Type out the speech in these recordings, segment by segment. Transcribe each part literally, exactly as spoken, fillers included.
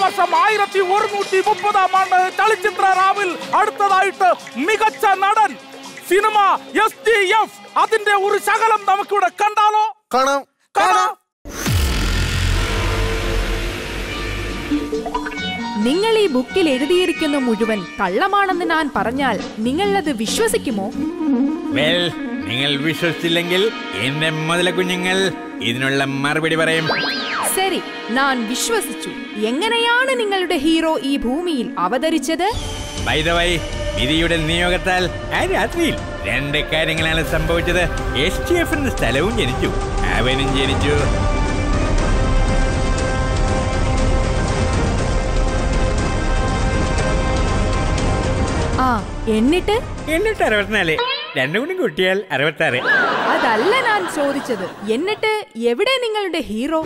വർഷം ആയിരത്തി ഒരുന്നൂറ്റി മുപ്പതാം ആണ്ട് ചലച്ചിത്ര റാവിൽ അടുത്തതായിട്ട് മികച്ച നടൻ സിനിമ എസ് ഡി എഫ്. അതിന്റെ ഒരു ശകലം നമുക്കിവിടെ കണ്ടാലോ? കാണാം കാണാം. നിങ്ങൾ ഈ ബുക്കിൽ എഴുതിയിരിക്കുന്ന മുഴുവൻ കള്ളമാണെന്ന് ഞാൻ പറഞ്ഞാൽ നിങ്ങൾ അത് വിശ്വസിക്കുമോ? വെൽ, നിങ്ങൾ വിശ്വസിച്ചില്ലെങ്കിൽ എന്റെ മുതല കുഞ്ഞുങ്ങൾ ഇതിനുള്ള മറുപടി പറയും. ശരി, ഞാൻ വിശ്വസിച്ചു. എങ്ങനെയാണ് നിങ്ങളുടെ ഹീറോ ഈ ഭൂമിയിൽ അവതരിച്ചത്? ബൈ ദ വൈ, വിധിയുടെ നിയോഗത്താൽ ആ രാത്രിയിൽ രണ്ട് കാര്യങ്ങളാണ് സംഭവിച്ചത്. എസ് ടി എഫ് എന്ന സ്ഥലവും ജനിച്ചു, അവനും ജനിച്ചു. ആ എന്നിട്ട് എന്നിട്ട് അറുപത്തിനാല്, രണ്ടും കൂടി കൂട്ടിയാൽ അറുപത്തി ആറ്. അതല്ല ഞാൻ ചോദിച്ചത്. എന്നിട്ട് എവിടെ നിങ്ങളുടെ ഹീറോ?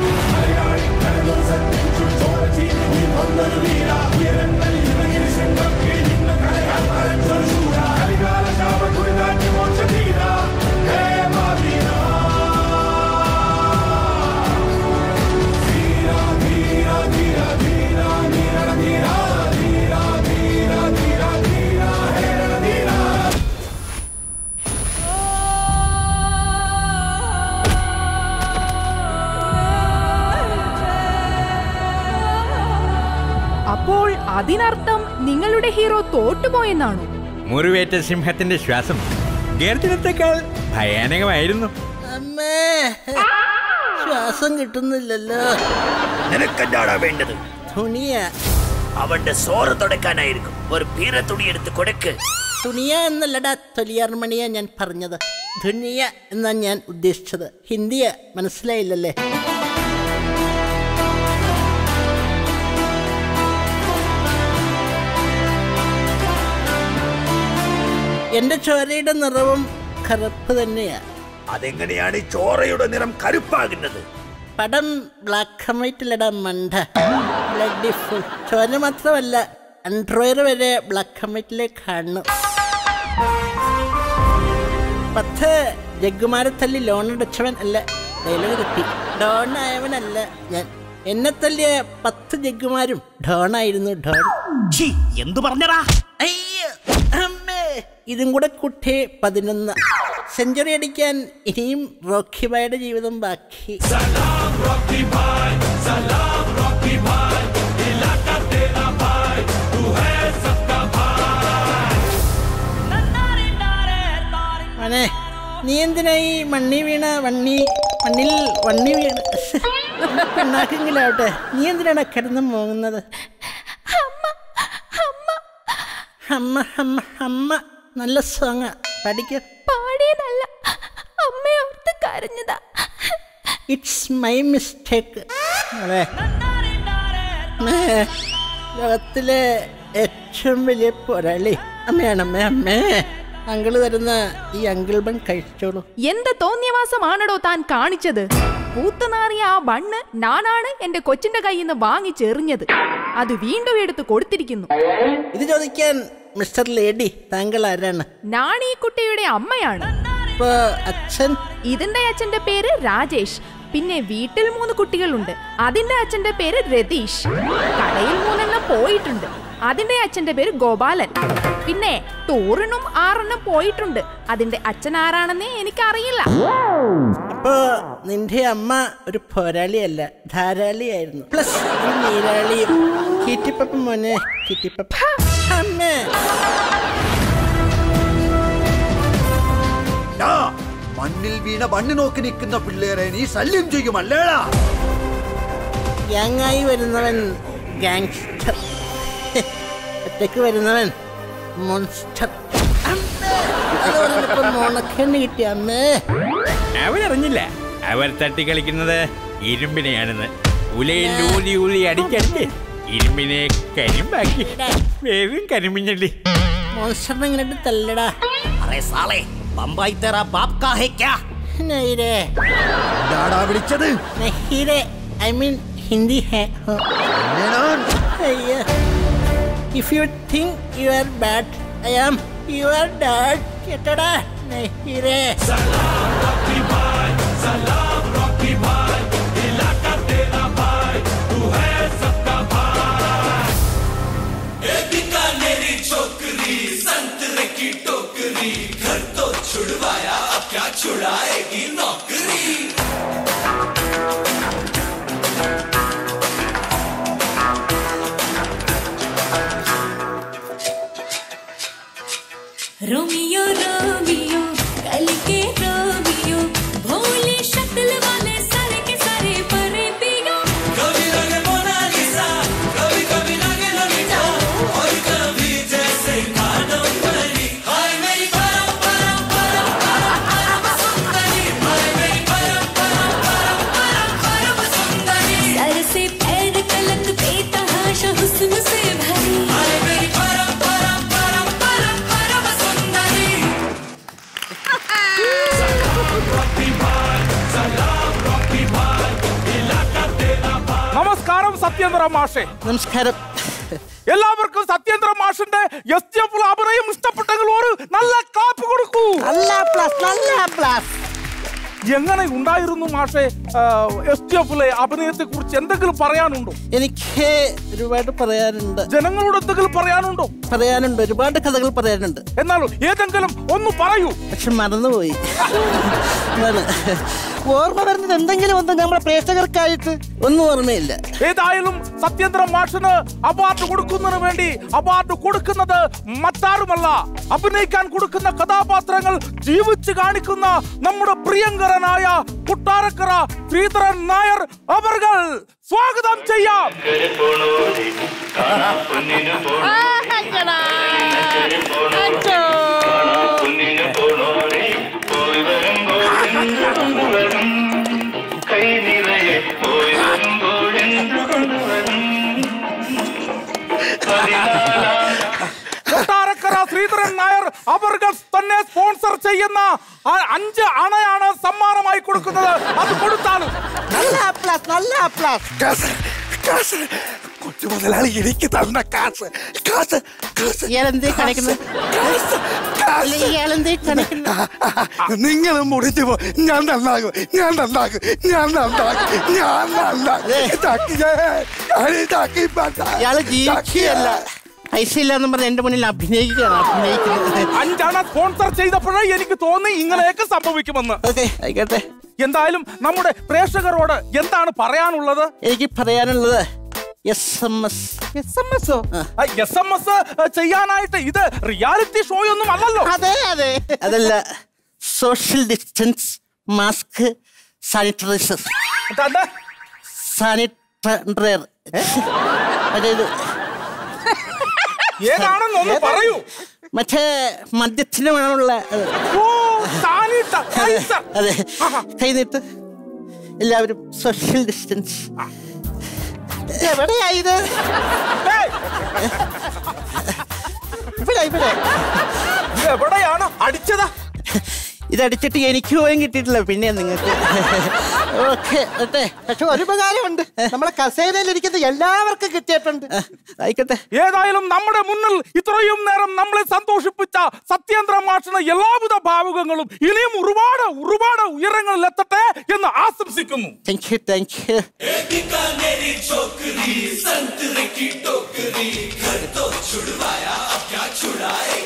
അപ്പോൾ അതിനർത്ഥം നിങ്ങളുടെ ഹീറോ തോറ്റുപോയെന്നാണോ? മുറിവേറ്റ സിംഹത്തിന്റെ ശ്വാസം ഗർജനത്തെക്കാൾ ഭയാനകമായിരുന്നു. അമ്മേ, ശ്വാസം കിട്ടുന്നില്ലല്ലോ. നിനക്കെന്താടാ വേണ്ടത്? തുണിയ. അവന്റെ സോറ് തുടക്കാനായിരിക്കും. ഒരു പീര തുണി എടുത്ത് കൊടുക്ക്. തുണിയ എന്നല്ലടാ, തൊലിയാർമണിയ ഞാൻ പറഞ്ഞത്. ധുനിയ എന്നാ ഞാൻ ഉദ്ദേശിച്ചത്. ഹിന്ദിയ മനസ്സിലായില്ലല്ലേ? എന്റെ ചോരയുടെ നിറവും കറുപ്പ് തന്നെയാ. അതെങ്ങനെയാണ് ഈ ചോരയുടെ നിറം കറുപ്പാകുന്നത്? പടം ബ്ലാക്ക് ആൻഡ് വൈറ്റിലടാ മണ്ട. Bloody full. ചോര മാത്രമല്ല, അൺഡ്രോയർ വരെ ബ്ലാക്ക് ആൻഡ് വൈറ്റിലെ കാണുന്നു. പത്ത് ജഗ്ഗുമാരെ തല്ലി ലോൺ അടച്ചവൻ അല്ല, ഡയലോഗ് കിട്ടി. ഡോൺ ആയവനല്ല ഞാൻ. എന്നെ തല്ലിയ പത്ത് ജഗ്ഗുമാരും ഡോണായിരുന്നു. ഡോൺ എന്തു പറഞ്ഞടാ? അയ്യോ അമ്മേ, ഇതും കൂടെ കുട്ടി പതിനൊന്ന്. സെഞ്ചുറി അടിക്കാൻ ഇനിയും റോക്കി ഭായിയുടെ ജീവിതം ബാക്കി. മോനെ, നീ എന്തിനാ ഈ മണ്ണി വീണ വണ്ണി മണ്ണിൽ വണ്ണി വീണ പെണ്ണാക്കെങ്കിലാവട്ടെ, നീ എന്തിനാണ് കിടന്ന് പോകുന്നത്? അമ്മ അമ്മ അമ്മ നല്ല സോങ്ങ. പഠിക്ക. പാടിയതല്ല, അമ്മയോർത്ത് കരഞ്ഞതാ. It's my mistake. അതെ, ലോകത്തിലെ ഏറ്റവും വലിയ പോരാളി അമ്മയാണ്. അമ്മേ അമ്മേ, അങ്കിള് തരുന്ന ഈ അങ്കിൾ ബൺ കഴിച്ചോളൂ. എന്ത് തോന്നിയവാസമാണോ താൻ കാണിച്ചത്? പൂത്തുനാറിയ ആ ബണ്ണ് ഞാനാണ് എന്റെ കൊച്ചിന്റെ കയ്യിൽ നിന്ന് വാങ്ങിച്ചെറിഞ്ഞത്. അത് വീണ്ടും എടുത്ത് കൊടുത്തിരിക്കുന്നു. ഇത് ചോദിക്കാൻ മിസ്റ്റർ ലേഡി താങ്കൾ ആരാണ്? ഞാൻ ഈ കുട്ടിയുടെ അമ്മയാണ്. ഇപ്പൊ അച്ഛൻ? ഇതിന്റെ അച്ഛന്റെ പേര് രാജേഷ്. പിന്നെ വീട്ടിൽ മൂന്ന് കുട്ടികളുണ്ട്. അതിന്റെ അച്ഛന്റെ പേര് രതീഷ്. കടയിൽ മൂന്നെണ്ണം പോയിട്ടുണ്ട്. അതിന്റെ അച്ഛന്റെ പേര് ഗോപാലൻ. പിന്നെ ടൂറിനും ആറെണ്ണം പോയിട്ടുണ്ട്. അതിന്റെ അച്ഛൻ ആരാണെന്നേ എനിക്കറിയില്ല. അപ്പൊ നിന്റെ അമ്മ ഒരു പോരാളിയല്ല, ധാരാളിയായിരുന്നു. പ്ലസ് നീരാളിയും. കിറ്റിപ്പപ്പ മോനെ, കിറ്റിപ്പപ്പ. അമ്മേ, മണ്ണിൽ വീണ മണ്ണ് നോക്കി നിൽക്കുന്ന പിള്ളേരെ നീ ശല്യം ചെയ്യുമല്ലേടാ? ഗ്യാങ്ങായി വരുന്നവൻ ഗാങ്സ്റ്റർ, ഒറ്റക്ക് വരുന്നവൻ മോൺസ്റ്റർ. മോണക്കെണ്ണ കിട്ടിയ അമ്മേ. അവരറിഞ്ഞില്ല അവർ തട്ടി കളിക്കുന്നത് ഇരുമ്പിനെയാണെന്ന്. ഉലയിൽ ഊതി ഊതി അടിച്ചടിച്ച് ഇരുമ്പിനെ കരിമ്പാക്കി. വേഗം കരിമ്പിഞ്ഞി. മോൺസ്റ്ററിനെ ഇങ്ങോട്ട് തല്ലടാ. അറേ സാളേ, ബംബായി തേറാ ബാപ് കാ ഹേ ക്യാ? നൈരേ. എന്താടാ വിളിച്ചത്? നഹീരേ, ഐ മീൻ ഹിന്ദി ഹേ. അയ്യോ, if you think you are bad, I am your dad. കേട്ടടാ നഹീരേ. സലാം റോക്കി ഭായ്, സലാം റോക്കി ഭായ്, ഇലാകാ തേരാ ഭായ്, തൂ ഹൈ സബ്കാ ഭായ്. रोमियो रोमियो कल के रोमियो भोले शक्ल वाले सारे के सारे परे पियो कभी लगे मोनालिसा कभी कभी लगे ललिता और कभी जैसे कादम्बरी हाय मेरी परम परम परम परम परम सुंदरी हाय मेरी परम परम परम परम परम सुंदरी सर से पैर तलक बेतहाशा हुस्न से भरी हाय मेरी परम परम परम परम परम सुंदरी നമസ്കാരം സത്യേന്ദ്ര മാഷേ. നമസ്കാരം. എല്ലാവർക്കും സത്യേന്ദ്ര മാഷിന്റെ എസ് ടി എഫ് അഭിനയം ഇഷ്ടപ്പെട്ടെങ്കിൽ ഒരു നല്ല ക്ലാപ്പ് കൊടുക്കൂ. നല്ല പ്ലസ്, നല്ല പ്ലസ്. എങ്ങനെ ഉണ്ടായിരുന്നു മാഷെ എസ് ടി എഫിലെ അഭിനയത്തെ കുറിച്ച് എന്തെങ്കിലും പറയാനുണ്ടോ? എനിക്ക് ഒരുപാട് പറയാനുണ്ട്. ജനങ്ങളോട് എന്തെങ്കിലും പറയാനുണ്ടോ? പറയാനുണ്ട്, ഒരുപാട് കഥകൾ പറയാനുണ്ട്. എന്നാലും ഏതെങ്കിലും ഒന്ന് പറയൂ. പക്ഷെ മറന്നുപോയി. ഓർമ്മ വരുന്നത് എന്തെങ്കിലും ഒന്ന് നമ്മുടെ പ്രേക്ഷകർക്കായിട്ട് ഒന്നും ഓർമ്മയില്ല. ഏതായാലും സത്യേന്ദ്ര മാഷിന് അവാർഡ് കൊടുക്കുന്നതിന് വേണ്ടി അവാർഡ് കൊടുക്കുന്നത് മറ്റാരുമല്ല, അഭിനയിക്കാൻ കൊടുക്കുന്ന കഥാപാത്രങ്ങൾ ജീവിച്ച് കാണിക്കുന്ന നമ്മുടെ പ്രിയങ്കരനായ കൊട്ടാരക്കര ശ്രീധരൻ നായർ അവർകൾ. സ്വാഗതം ചെയ്യാം. കൊട്ടാരക്കര ശ്രീധരൻ നായർ അവർകൾ തന്നെ സ്പോൺസർ ചെയ്യുന്ന അഞ്ച് അണയാണ് സമ്മാനമായി കൊടുക്കുന്നത്. അത് കൊടുത്താലും നല്ല പ്ലസ്, നല്ല പ്ലസ്. കൊച്ചു മുതലാളി എനിക്ക് തന്ന കാശ് കാശ് കാശ് ഇയാളെന്തേ കാണിക്കുന്നത്? ഇയാളെന്തേ കാണിക്കുന്നത്? നിങ്ങൾ മുടിച്ചു പോ. ഞാൻ നന്നാകും, ഞാൻ നന്നാകും, ഞാൻ നന്നാകും, ഞാൻ നന്നാകും. ഇയാള് ജീവിക്കുകയല്ല, പൈസ ഇല്ലാന്ന് പറഞ്ഞ എന്റെ മുന്നിൽ അഭിനയിക്കുകയാണ്. അഭിനയിക്കുന്നത് അഞ്ചാണ് സ്പോൺസർ ചെയ്തപ്പോഴേ എനിക്ക് തോന്നി ഇങ്ങനെയൊക്കെ സംഭവിക്കുമെന്ന്. ഓക്കെ, ആയിക്കോട്ടെ. എന്തായാലും നമ്മുടെ പ്രേക്ഷകരോട് എന്താണ് പറയാനുള്ളത്? എനിക്ക് പറയാനുള്ളത് S M S. S M S S M S ചെയ്യാനായിട്ട് ഇത് റിയാലിറ്റി ഷോ ഒന്നും അല്ലല്ലോ. അതെ അതെ അതല്ല, social distance, mask, sanitiser, sanitiser. അതായത് ഏതാണെന്നൊന്ന് പറയൂ. മറ്റേ മദ്യത്തിന് വേണമുള്ള. അതെ, കൈനീട്ട്. എല്ലാവരും സോഷ്യൽ ഡിസ്റ്റൻസ്. എവിടെയായത്? ഇവിടെ ഇവിടെ എവിടെയാണ് അടിച്ചത്? ഇതടിച്ചിട്ട് എനിക്ക് പോയും കിട്ടിയിട്ടില്ല, പിന്നെ നിങ്ങൾക്ക്. ഓക്കെ, പക്ഷെ ഒരു ഉപകാരമുണ്ട്, നമ്മളെ കസേരയിലിരിക്കുന്ന എല്ലാവർക്കും കിട്ടിയിട്ടുണ്ട്. ആയിക്കോട്ടെ. ഏതായാലും നമ്മുടെ മുന്നിൽ ഇത്രയും നേരം നമ്മളെ സന്തോഷിപ്പിച്ച സത്യേന്ദ്ര മാഷിന് എല്ലാവിധ ഭാവുകങ്ങളും ഇനിയും ഒരുപാട് ഒരുപാട് ഉയരങ്ങളിൽ എത്തട്ടെ എന്ന് ആശംസിക്കുന്നു. Thank you, thank you. संतरे की टोकरी घर तो छुड़वाया अब क्या छुड़ाए